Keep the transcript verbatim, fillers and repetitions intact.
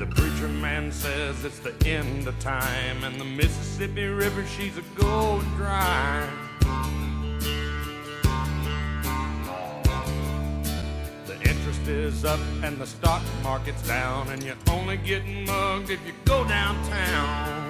The preacher man says it's the end of time, and the Mississippi River, she's a going dry. The interest is up and the stock market's down, and you're only getting mugged if you go downtown.